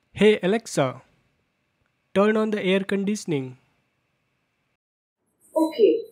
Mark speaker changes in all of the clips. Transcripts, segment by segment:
Speaker 1: Hey Alexa, turn on the air conditioning.
Speaker 2: Okay.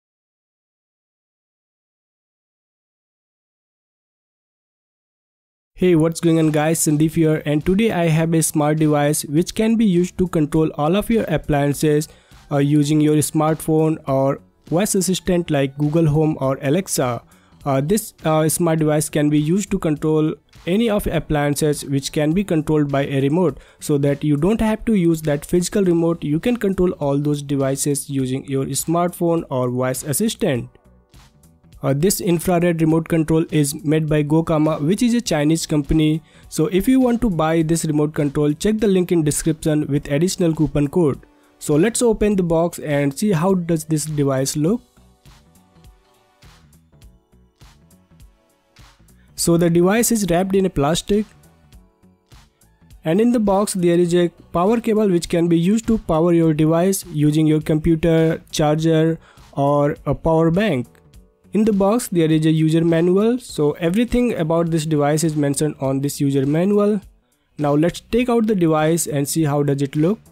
Speaker 1: Hey, what's going on guys, Sandeep here, and today I have a smart device which can be used to control all of your appliances using your smartphone or voice assistant like Google Home or Alexa. This smart device can be used to control any of appliances which can be controlled by a remote, so that you don't have to use that physical remote. You can control all those devices using your smartphone or voice assistant. This infrared remote control is made by Gocomma, which is a Chinese company. So if you want to buy this remote control, check the link in description with additional coupon code. So let's open the box and see how does this device look. So the device is wrapped in a plastic, and in the box there is a power cable which can be used to power your device using your computer, charger or a power bank. In the box there is a user manual, so everything about this device is mentioned on this user manual. Now let's take out the device and see how does it look.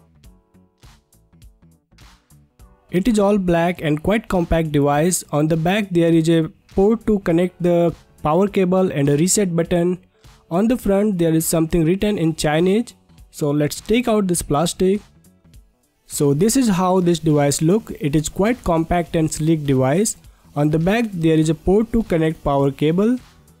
Speaker 1: It is all black and quite compact device. On the back there is a port to connect the power cable and a reset button. On the front there is something written in Chinese. So let's take out this plastic. So this is how this device look. It is quite compact and sleek device. On the back there is a port to connect power cable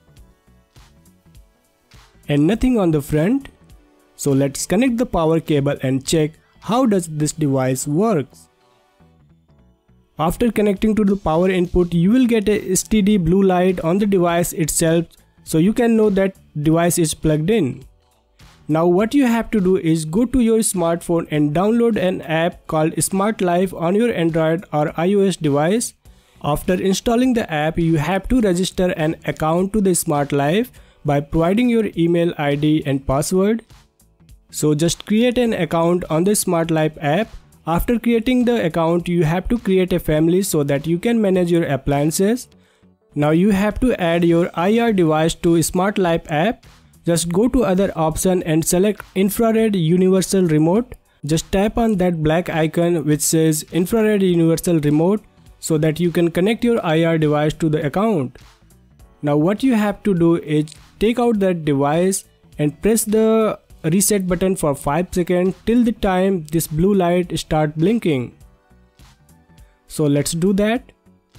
Speaker 1: and nothing on the front. So let's connect the power cable and check how does this device works. After connecting to the power input, you will get a steady blue light on the device itself, so you can know that device is plugged in. Now what you have to do is go to your smartphone and download an app called Smart Life on your Android or iOS device. After installing the app, you have to register an account to the Smart Life by providing your email ID and password. So just create an account on the Smart Life app. After creating the account, you have to create a family so that you can manage your appliances. Now you have to add your IR device to Smart Life app. Just go to other option and select infrared universal remote. Just tap on that black icon which says infrared universal remote, so that you can connect your IR device to the account. Now what you have to do is take out that device and press the reset button for 5 seconds till the time this blue light start blinking. So let's do that.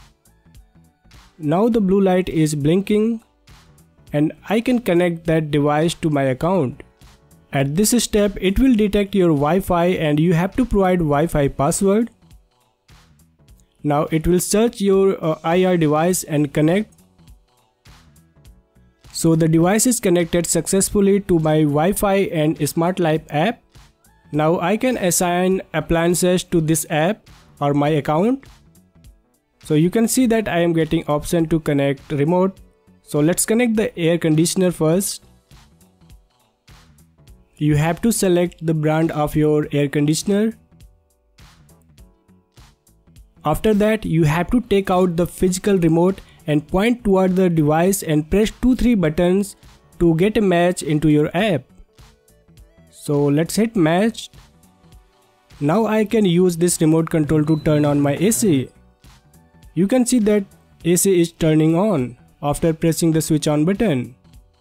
Speaker 1: Now the blue light is blinking and I can connect that device to my account. At this step it will detect your Wi-Fi and you have to provide Wi-Fi password. Now it will search your IR device and connect. So the device is connected successfully to my Wi-Fi and Smart Life app. Now I can assign appliances to this app or my account. So you can see that I am getting option to connect remote. So let's connect the air conditioner first. You have to select the brand of your air conditioner. After that you have to take out the physical remote and point toward the device and press 2-3 buttons to get a match into your app. So let's hit match. Now I can use this remote control to turn on my AC. You can see that AC is turning on after pressing the switch on button.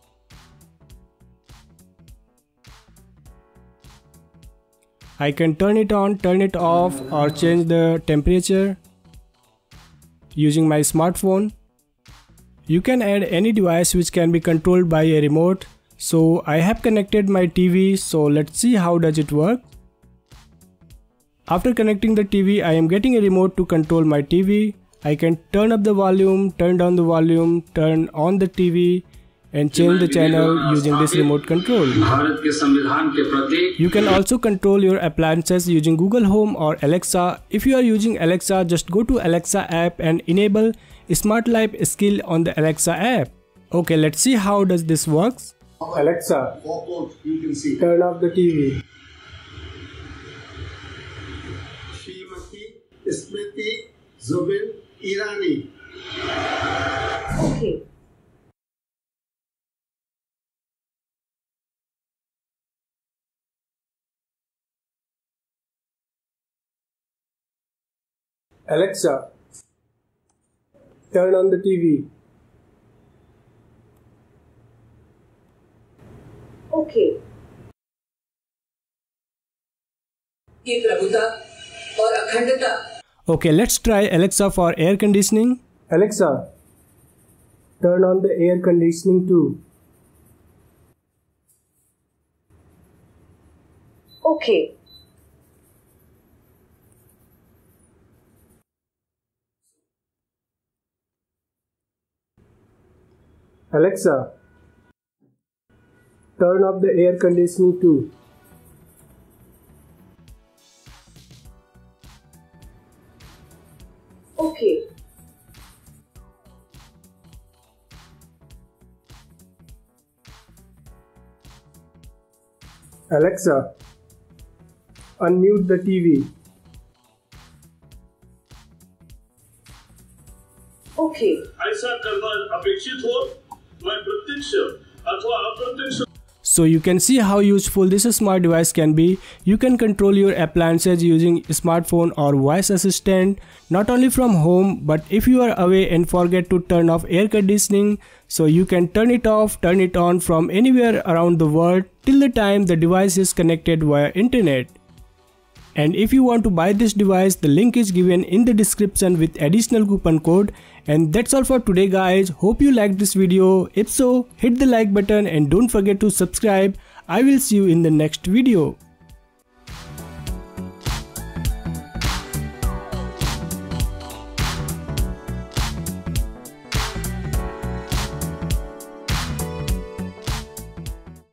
Speaker 1: I can turn it on, turn it off or change the temperature using my smartphone. You can add any device which can be controlled by a remote. So I have connected my TV, so let's see how does it work. After connecting the TV, I am getting a remote to control my TV. I can turn up the volume, turn down the volume, turn on the TV and change the channel using this remote control. You can also control your appliances using Google Home or Alexa. If you are using Alexa, just go to Alexa app and enable Smart Life skill on the Alexa app. Okay, let's see how does this works. Alexa, turn off the TV.
Speaker 2: Srimati Smriti Zubin Irani. Okay.
Speaker 1: Alexa, turn on the TV.
Speaker 3: Okay. की प्रभुता और अखंडता.
Speaker 1: Okay, let's try Alexa for air conditioning. Alexa, turn on the air conditioning too.
Speaker 3: Okay.
Speaker 1: Alexa, turn off the air conditioning too.
Speaker 3: Okay.
Speaker 1: Alexa, unmute the TV.
Speaker 3: Okay.
Speaker 4: ऐसा करना अपेक्षित हो, मैं प्रत्यक्ष अथवा अप्रत्यक्ष.
Speaker 1: So you can see how useful this smart device can be. You can control your appliances using smartphone or voice assistant, not only from home, but if you are away and forget to turn off air conditioning, so you can turn it off, turn it on from anywhere around the world till the time the device is connected via internet. And if you want to buy this device, the link is given in the description with additional coupon code. And that's all for today guys. Hope you liked this video. If so, hit the like button and don't forget to subscribe. I will see you in the next video.